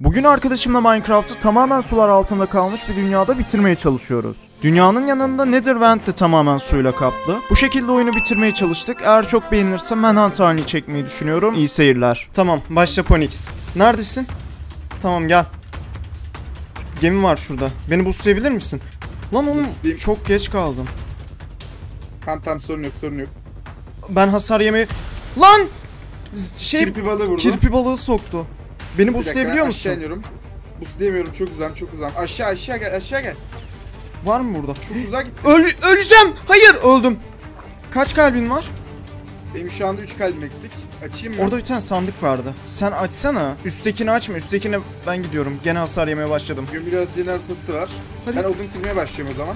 Bugün arkadaşımla Minecraft'ı tamamen sular altında kalmış bir dünyada bitirmeye çalışıyoruz. Dünyanın yanında Netherland de tamamen suyla kaplı. Bu şekilde oyunu bitirmeye çalıştık. Eğer çok beğenirse Manhunt halini çekmeyi düşünüyorum. İyi seyirler. Tamam, başla Ponix. Neredesin? Tamam, gel. Gemi var şurada. Beni boostlayabilir misin? Lan oğlum çok geç kaldım. Tamam sorun yok. Ben hasar yemeyi... Lan! Kirpi balığı vurdu. Kirpi balığı soktu. Beni boostlayabiliyor musun? Aşağı iniyorum. Boostlayamıyorum, çok uzağım. Aşağı gel. Var mı burada? Çok uzağa gittim. Öleceğim! Hayır, öldüm. Kaç kalbin var? Benim şu anda 3 kalbim eksik. Açayım mı? Orada bir tane sandık vardı. Sen açsana. Üsttekini açma. Üsttekine ben gidiyorum. Gene hasar yemeye başladım. Bugün biraz yeni haritası var. Hadi. Ben odun kırmaya başlıyorum o zaman.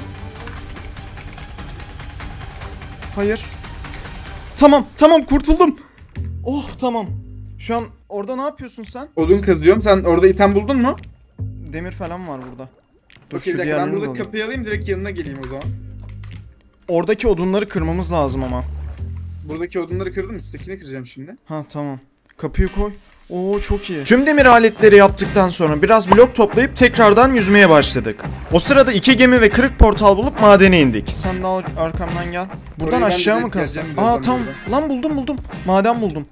Hayır. Tamam kurtuldum. Oh tamam. Şu an orada ne yapıyorsun sen? Odun kazıyorum. Sen orada item buldun mu? Demir falan var burada. Dur Okey, şu ben diğerlerini de burada alayım. kapıyı alayım, direkt yanına geleyim o zaman. Oradaki odunları kırmamız lazım ama. Buradaki odunları kırdım, üsttekini kıracağım şimdi. Ha tamam. Kapıyı koy. Oo çok iyi. Tüm demir aletleri yaptıktan sonra biraz blok toplayıp tekrardan yüzmeye başladık. O sırada 2 gemi ve kırık portal bulup madene indik. Sen de arkamdan gel. Buradan Oraya ben aşağı de mı kalsın? geleceğim Aa birazdan tamam. buradan. Lan buldum. Maden buldum.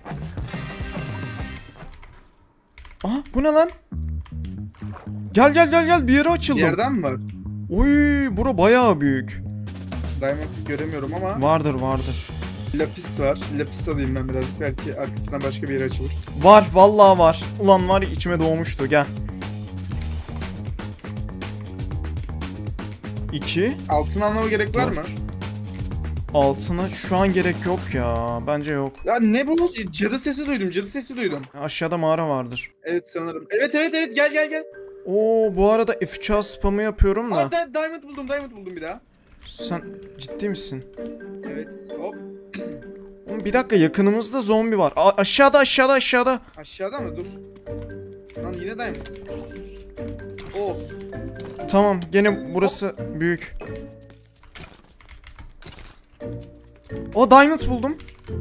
Aha bu ne lan? Gel bir yere açıldım. Bir yerden mi var? Oy bura bayağı büyük. Diamond göremiyorum ama Vardır. lapis var. Lapis alayım ben birazcık, belki arkasından başka bir yere açılır. Var vallahi var. Ulan var ya, içime doğmuştu, gel. 2 Altın almama gerek var mı? Altına şu an gerek yok ya. Bence yok. Ya ne bu? Cadı sesi duydum. Aşağıda mağara vardır. Evet sanırım. Evet gel. Oo bu arada F3'a spamı yapıyorum da. Diamond buldum bir daha. Sen ciddi misin? Evet, hop. Oğlum bir dakika, yakınımızda zombi var. Aşağıda. Aşağıda mı? Dur. Lan yine diamond. Oh. Tamam, gene burası büyük. O diamond buldum.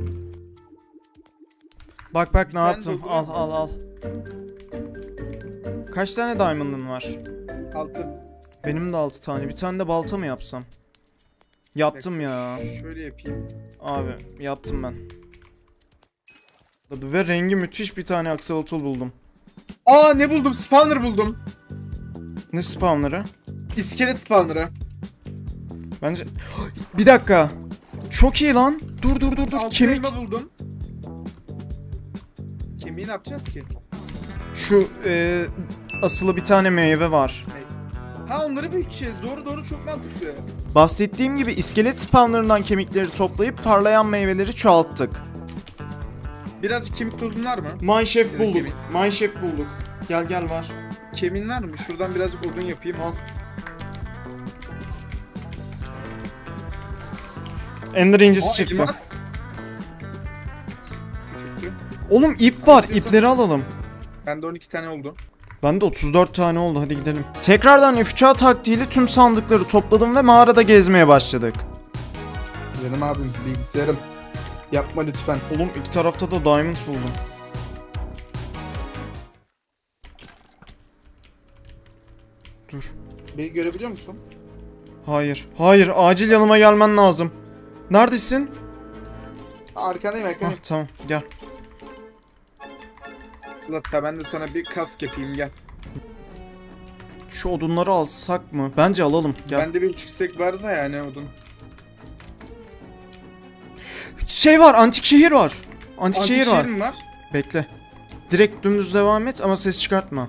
Bak ne yaptım. Al. Kaç tane diamond'ın var? 6. Benim de 6 tane. Bir tane de balta mı yapsam? Yaptım ya. Şöyle yapayım. Abi yaptım ben. Ve rengi müthiş bir tane axolotl buldum. Aa ne buldum? Spawner buldum. Ne spawnları? İskelet spawner'ı. Bence... Bir dakika. Çok iyi lan. Dur. Altın Kemik. elma buldum. Kemiği ne yapacağız ki? Şu asılı bir tane meyve var. Ha onları büyüteceğiz. Doğru, çok mantıklı. Bahsettiğim gibi iskelet spawnlarından kemikleri toplayıp parlayan meyveleri çoğalttık. Birazcık kemik tozun var mı? Mineshaft bulduk. Kemik. Mineshaft bulduk. Gel var. Kemiğin var mı? Şuradan birazcık odun yapayım. Al. Ender incisi çıktı. Elmas. Küçüktü. Oğlum ip var. İpleri alalım. Bende 12 tane oldu. Bende 34 tane oldu. Hadi gidelim. Tekrardan F3 taktiğiyle tüm sandıkları topladım ve mağarada gezmeye başladık. Canım abim, bilgisayarım. Yapma lütfen. Oğlum iki tarafta da diamond buldum. Dur. Beni görebiliyor musun? Hayır. Acil yanıma gelmen lazım. Neredesin? Arkandayım. Tamam gel. Hatta ben de sana bir kask yapayım, gel. Şu odunları alsak mı? Bence alalım. Gel. Bende bir 3 istek vardı da yani odun. Şey var, antik şehir var. Antik şehir var. mi var? Bekle. Direkt dümdüz devam et ama ses çıkartma.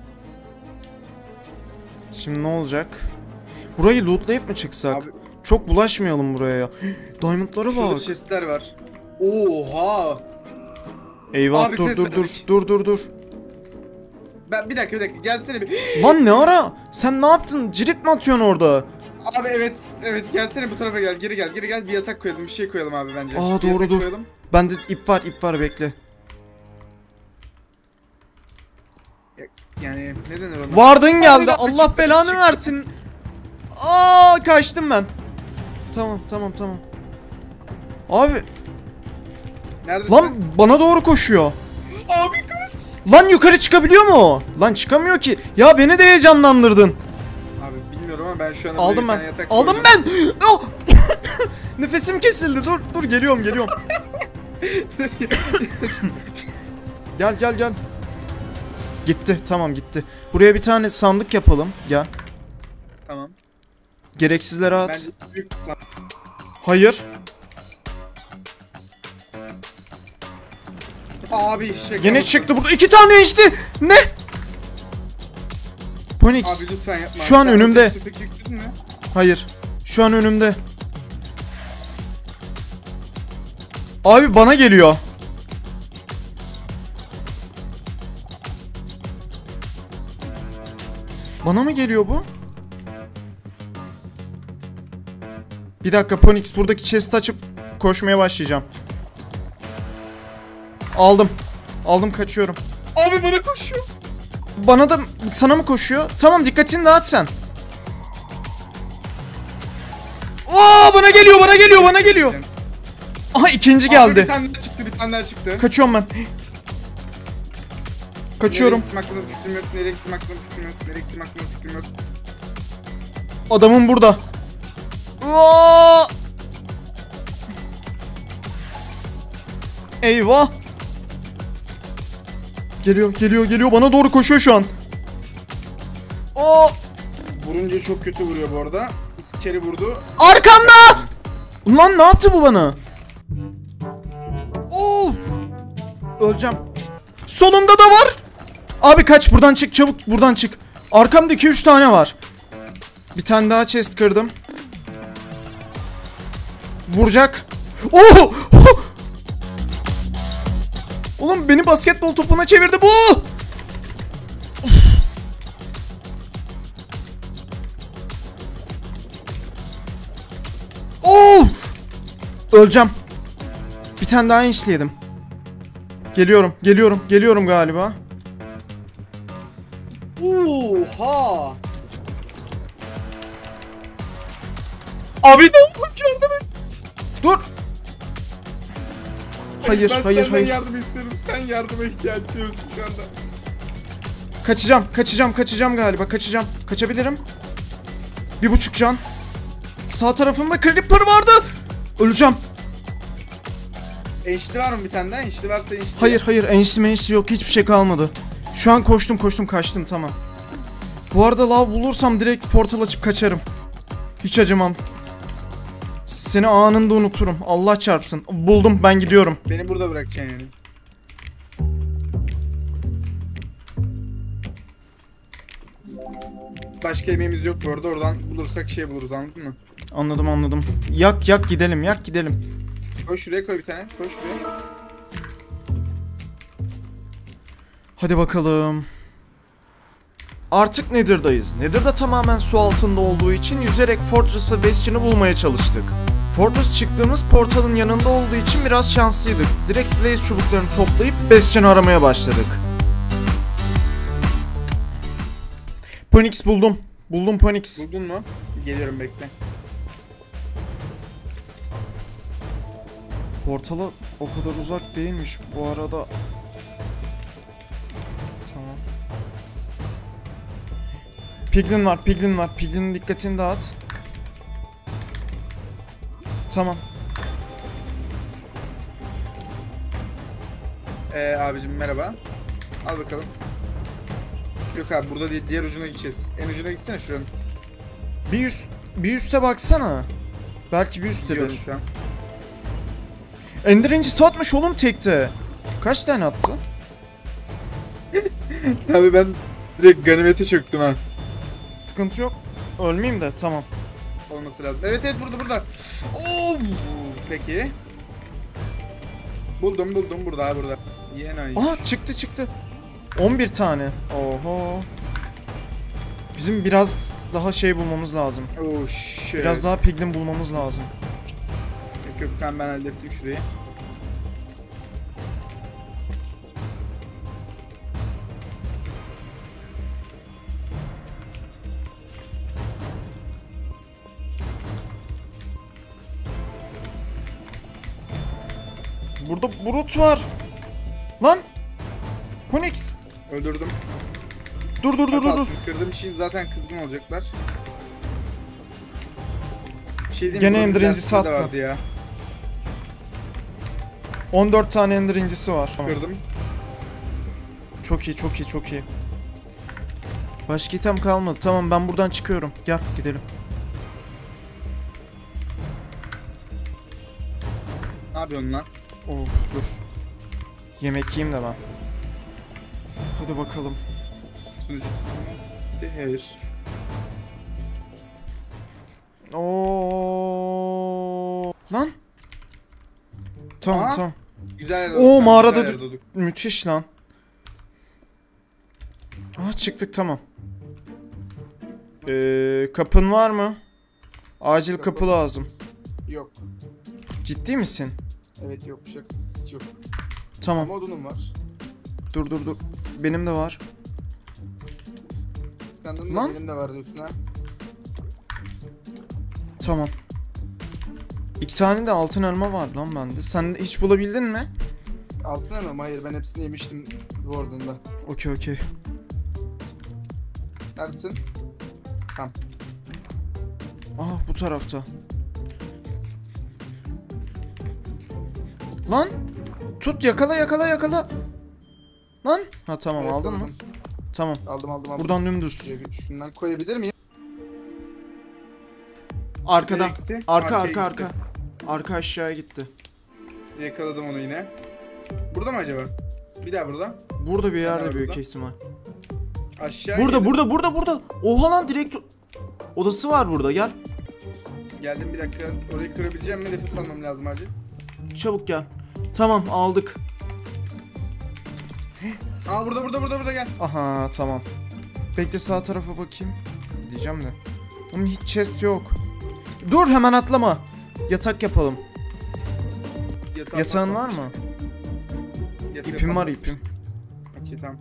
Şimdi ne olacak? Burayı lootlayıp mı çıksak? Abi, çok bulaşmayalım buraya ya. Diamondlara şurada bak. chestler var. Oha! Eyvah, Abi, dur. Bir dakika gelsene bir. Lan ne ara? Sen ne yaptın? Cirit mi atıyorsun orada? Abi evet gelsene bu tarafa gel, geri gel bir yatak koyalım, bir şey koyalım abi bence. Aa Bir doğru, yatak dur. koyalım. Bende ip var bekle. Yani ne denir ona? Vardın geldi. Abi, Allah çık, belanı çık. versin. Kaçtım ben. Tamam. Abi Neredesin? lan bana doğru koşuyor. Abi kaç. Lan yukarı çıkabiliyor mu o? Lan çıkamıyor ki. Ya beni de heyecanlandırdın. Abi bilmiyorum ama ben şu anda Aldım buraya ben. bir tane yatak Aldım koydum. ben. Oh! Nefesim kesildi. Dur geliyorum. Gel. Gitti. Tamam gitti. Buraya bir tane sandık yapalım. Gel. Tamam. Gereksizlere at. Bence büyük kısa. Hayır. Abi şaka Gene mısın? çıktı burada. 2 tane içti. Ne? Ponix. Abi lütfen yapma. Şu an Sen önümde. otobüsteki yükledin mi? Hayır. Şu an önümde. Abi bana geliyor. Bana mı geliyor bu? Bir dakika Ponix, buradaki chest'i açıp koşmaya başlayacağım. Aldım kaçıyorum. Abi bana koşuyor. Bana da sana mı koşuyor? Tamam, dikkatini dağıt sen. Oo, bana geliyor. Aha, ikinci Abi geldi. bir tane daha çıktı. Kaçıyorum ben. Kaçıyorum. Nereye gittim hakkında fikrim yok. Adamım burada. Oo! Eyvah. Geliyor. Bana doğru koşuyor şu an. Oo! Vurunca çok kötü vuruyor bu arada. 2 kere vurdu. Arkamda! Ulan ne yaptı bu bana? Of! Öleceğim. Solumda da var. Abi kaç, buradan çık, çabuk buradan çık. Arkamda 2-3 tane var. Bir tane daha chest kırdım. Vuracak. Oh! Oğlum beni basketbol topuna çevirdi bu. Oh! Öleceğim. Bir tane daha inçleyedim. Geliyorum galiba. Oha! Abi ne oldu ki? Dur. Hayır. Senden yardım istiyorum. Sen yardıma ihtiyaç duyuyorsun şu anda. Kaçacağım galiba. Kaçabilirim. 1,5 can. Sağ tarafımda creeper vardı. Öleceğim. Enişte var mı bir tane daha? Enişte varsa enişte. Hayır. Enişte yok. Hiçbir şey kalmadı. Şu an koştum kaçtım, tamam. Bu arada lav bulursam direkt portal açıp kaçarım. Hiç acımam. Seni anında unuturum. Allah çarpsın. Buldum, ben gidiyorum. Beni burada bırakacaksın yani. Başka yemeğimiz yok bu arada. Oradan bulursak şey buluruz, anladın mı? Anladım. Yak gidelim. Koy şuraya, koy bir tane. Koy şuraya. Hadi bakalım. Artık Nether'dayız. Nether'da tamamen su altında olduğu için yüzerek Fortress ve Bastion'ı bulmaya çalıştık. Fortress çıktığımız portalın yanında olduğu için biraz şanslıydık. Direkt Blaze çubuklarını toplayıp Bastion'ı aramaya başladık. Ponix buldum. Buldum Ponix. Buldun mu? Geliyorum, bekle. Portala o kadar uzak değilmiş bu arada. Tamam. Piglin var. Piglinin dikkatini dağıt. Tamam. Abicim merhaba. Al bakalım. Yok abi, burada değil, diğer ucuna gideceğiz. En ucuna gitsene şuranın. Bir üste baksana. Belki bir Gidiyorum üsttedir. şu an. Ender incisi atmış oğlum tekte. Kaç tane attı? Abi ben direkt ganimete çöktüm ha. Sıkıntı yok. Ölmeyeyim de, tamam. Olması lazım. Evet burada. Oo! Peki. Buldum burada. Yeni Aha, çıktı. 11 tane. Oho. Bizim biraz daha şey bulmamız lazım. Oh shit. Biraz daha piglin bulmamız lazım. Yok tamam, ben hallettim şurayı. Burada brut var. Lan. Phoenix. Öldürdüm. Dur. Kırdığım için zaten kızgın olacaklar. Bir şey diyeyim Gene mi? Ender Bunun incisi dersinde de attı. vardı ya. 14 tane Ender incisi var. Kırdım. Çok iyi. Başka item kalmadı. Tamam ben buradan çıkıyorum. Gel gidelim. Ne yapıyorsun lan? Oh dur. Yemek yiyeyim de ben. Hadi bakalım. Sunucu. Hayır. Oo. Lan. Tamam Aa. tamam. Güzel yerde Oo, olduk, mağarada güzel yerde olduk. Müthiş lan. Aa çıktık tamam. Kapın var mı? Acil kapı lazım. Yok. Ciddi misin? Evet yok. Şakasız hiç yok. Tamam. Ama odunum var. Dur. Benim de var. Sandım da Lan. benim de var diyorsun ha. Tamam. 2 tane de altın elma var lan bende. Sen de hiç bulabildin mi? Altın elma mı? Hayır ben hepsini yemiştim Warden'da. Okey. Neredesin? Tamam. Ah bu tarafta. Lan! Tut yakala. Lan! Ha tamam Evet, aldın mı? aldım. Tamam. Aldım. Buradan dümdüz. Şuraya bir şundan koyabilir miyim? Arkadan. Nereye gitti? Arka Arkaya arka. gitti. Arka aşağıya gitti. Yakaladım onu yine. Burada mı acaba? Bir daha burada. Burada bir yerde Nerede büyük burada? ihtimal. Aşağı Burada indim. burada. Oha lan direkt odası var burada gel. Geldim bir dakika. Orayı kırabileceğim mi? Nefes almam lazım acil. Çabuk gel. Tamam aldık. Aa burada gel. Aha tamam. Bekle sağ tarafa bakayım. Diyeceğim de. Oğlum hiç chest yok. Dur hemen atlama. Yatak yapalım. Yatağın var mı? İpim var ipim. Okey tamam.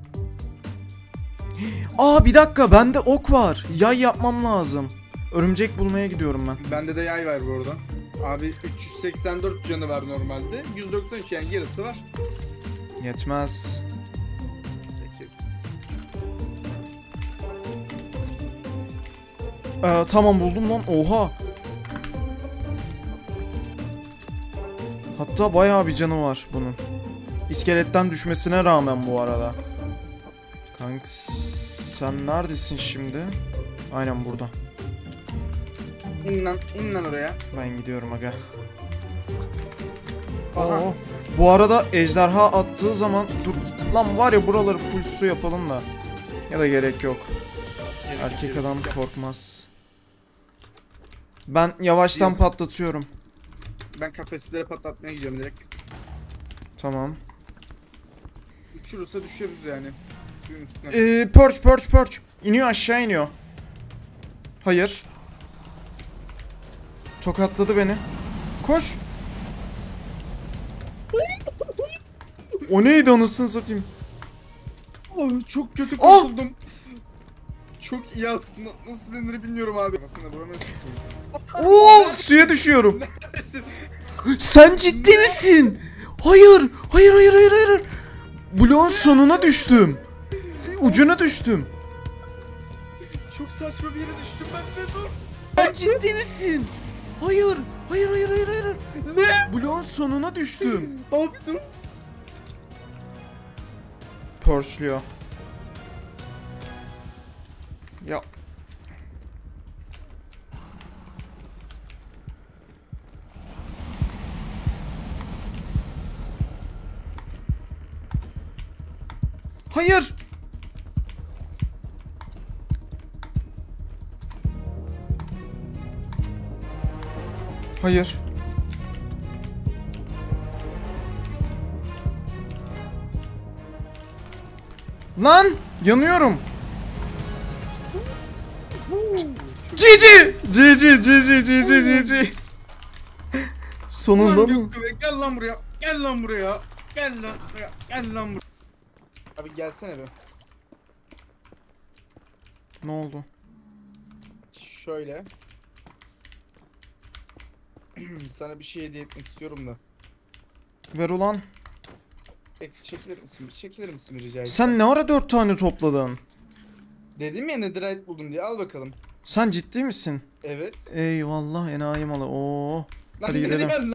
Aa bir dakika bende ok var. Yay yapmam lazım. Örümcek bulmaya gidiyorum ben. Bende de yay var bu arada. Abi 384 canı var normalde. 193 yani yarısı var. Yetmez. Peki. Tamam buldum lan. Oha. Hatta bayağı bir canı var bunun. İskeletten düşmesine rağmen bu arada. Kanks sen neredesin şimdi? Aynen burada. İn lan oraya. Ben gidiyorum aga. Aha. Oo. Bu arada ejderha attığı zaman dur lan var ya buraları full su yapalım da. Ya da gerek yok. Erkek adam korkmaz. Ben yavaştan patlatıyorum. Ben kafeslere patlatmaya gidiyorum direkt. Tamam. Uçurursa düşeriz yani. Suyun üstüne. Perch. İniyor aşağı iniyor. Hayır. Tokatladı beni. Koş. O neydi anasını satayım. Abi çok kötü Oh! kurtuldum. Çok iyi aslında. Nasıl denir bilmiyorum abi. Aslında buramı Oo suya düşüyorum. Sen ciddi misin? Hayır. Bloğun sonuna düştüm. Ucuna düştüm. Çok saçma bir yere düştüm ben de dur. Sen ciddi misin? Hayır. Ne? Bloğun sonuna düştüm. Abi dur. Pörsülüyor. Ya. Hayır. Hayır. Lan yanıyorum. GG. Sonunda mı? Gel lan buraya. Gel lan buraya. Abi gelsene be. Ne oldu? Şöyle. Sana bir şey hediye etmek istiyorum da. Ver ulan. Çekilir misin? Bir çekilir misin rica etsem? Sen ne ara 4 tane topladın? Dedim ya netherite buldum diye, al bakalım. Sen ciddi misin? Evet. Eyvallah enayi malı. Oo. Lan Hadi nereye gidelim. geldin?